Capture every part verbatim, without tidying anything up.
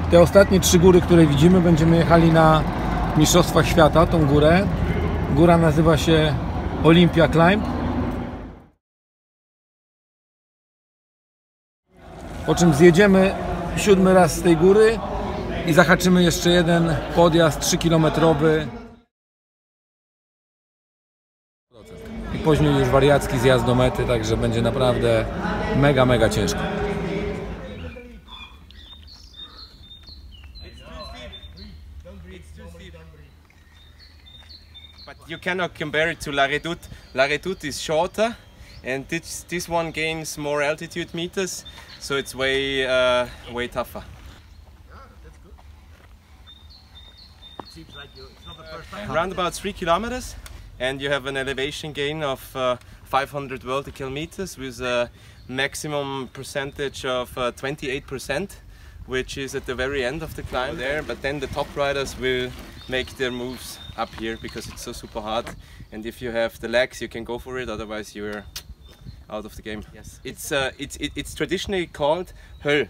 Te ostatnie trzy góry, które widzimy, będziemy jechali na Mistrzostwach Świata, tą górę. Góra nazywa się Olympia Climb. Po czym zjedziemy siódmy raz z tej góry i zahaczymy jeszcze jeden podjazd trzykilometrowy. I później już wariacki zjazd do mety, także będzie naprawdę mega, mega ciężko. But you cannot compare it to La Redoute. La Redoute is shorter, and this this one gains more altitude meters, so it's way uh, way tougher. Around about three kilometers, and you have an elevation gain of uh, five hundred vertical meters with a maximum percentage of uh, twenty-eight percent, which is at the very end of the climb there. But then the top riders will make their moves up here because it's so super hard, and if you have the legs you can go for it, otherwise you're out of the game. Yes, it's uh, it's it, it's traditionally called Höll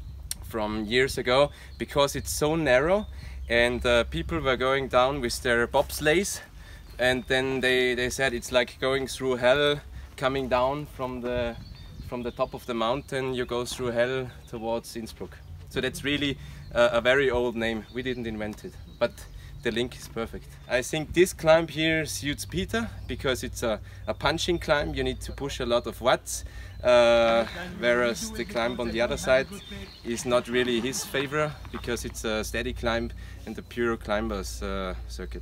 from years ago because it's so narrow, and uh, people were going down with their bobsleighs, and then they they said it's like going through hell, coming down from the from the top of the mountain. You go through hell towards Innsbruck. So that's really uh, a very old name. We didn't invent it, but the link is perfect. I think this climb here suits Peter because it's a, a punching climb. You need to push a lot of watts, uh, whereas the climb on the other side is not really his favor because it's a steady climb and the pure climbers uh, circuit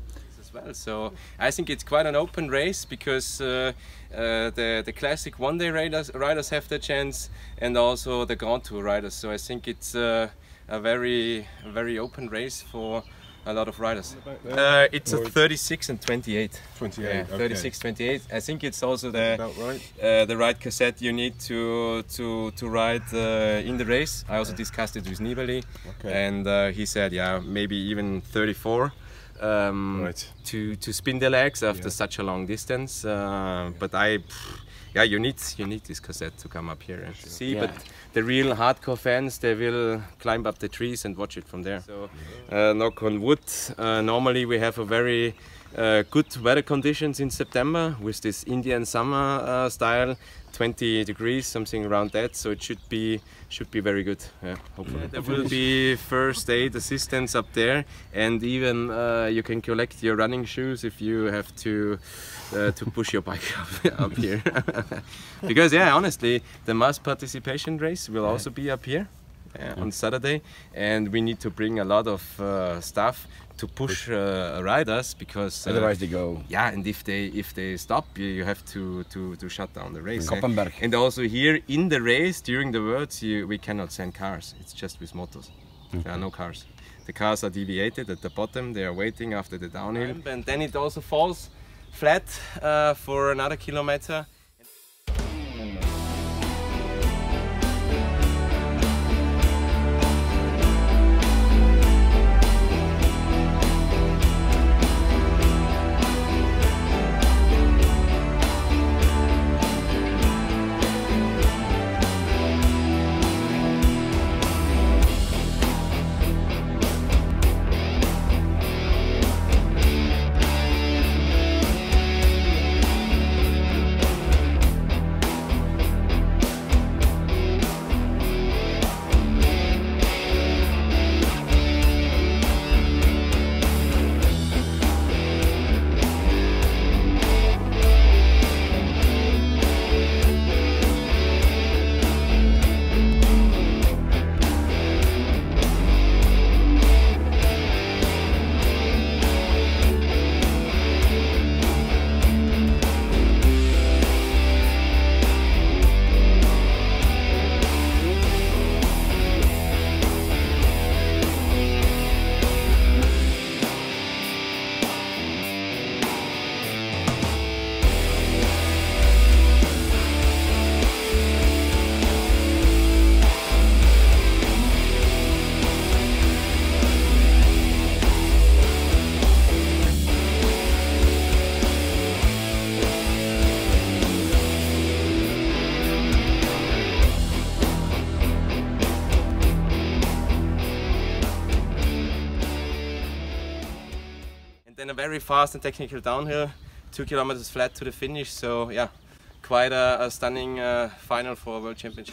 as well. So I think it's quite an open race because uh, uh, the, the classic one-day riders, riders have their chance, and also the Grand Tour riders. So I think it's uh, a very, very open race for a lot of riders. Uh, it's a thirty-six and twenty-eight. twenty-eight. Yeah, okay. thirty-six, twenty-eight. I think it's also the About right. uh, the right cassette you need to to to ride uh, in the race. I also discussed it with Nibali, Okay. and uh, he said, yeah, maybe even thirty-four. Um, Right. to to spin the legs after Yeah. such a long distance. Uh, but I. Pff, Yeah, you need you need this cassette to come up here and see. Yeah. But the real hardcore fans, they will climb up the trees and watch it from there. So, uh, knock on wood. Uh, normally we have a very uh, good weather conditions in September with this Indian summer uh, style, twenty degrees, something around that. So it should be should be very good. Yeah, hopefully. Yeah, there will be first aid assistance up there, and even uh, you can collect your running shoes if you have to. Uh, to push your bike up, up here. Because yeah, honestly, the mass participation race will also be up here uh, on Saturday, and we need to bring a lot of uh, stuff to push uh, riders because uh, Otherwise they go. yeah, and if they if they stop, you, you have to to to shut down the race. eh? Koppenberg. And also here in the race during the worlds, you, we cannot send cars. It's just with motos. There are no cars. The cars are deviated at the bottom. They are waiting after the downhill, and then it also falls flat uh, for another kilometer. then a very fast and technical downhill, two kilometers flat to the finish. So yeah, quite a, a stunning uh, final for a World Championship.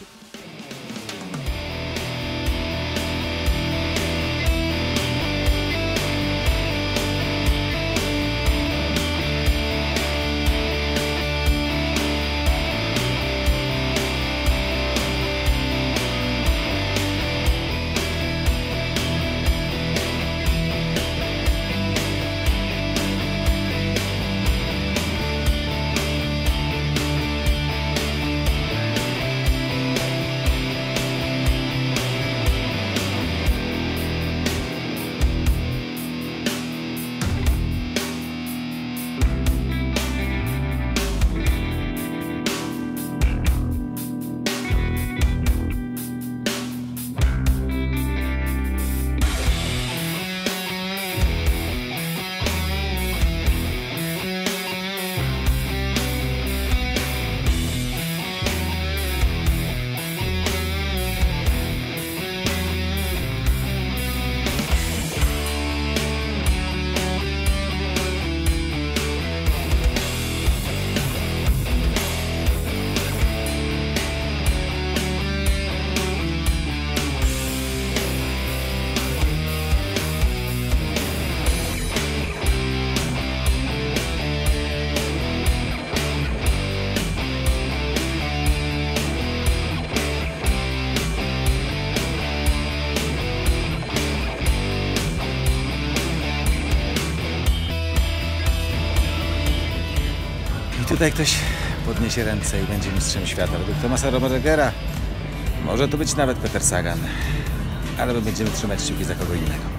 I tutaj ktoś podniesie ręce i będzie mistrzem świata. Według Thomasa Robergera może to być nawet Peter Sagan, ale my będziemy trzymać kciuki za kogo innego.